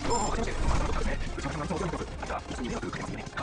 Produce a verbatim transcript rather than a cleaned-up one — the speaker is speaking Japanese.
おお、勝ちまして、まあ、なんとかですね。内山さんがいつもお世話になってます。あいつはいつも迷惑かけますよね。